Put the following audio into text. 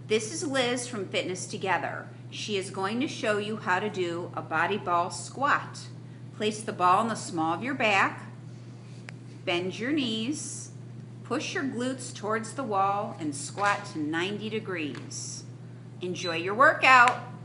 This is Liz from Fitness Together. She is going to show you how to do a body ball squat. Place the ball in the small of your back, bend your knees, push your glutes towards the wall, and squat to 90 degrees. Enjoy your workout.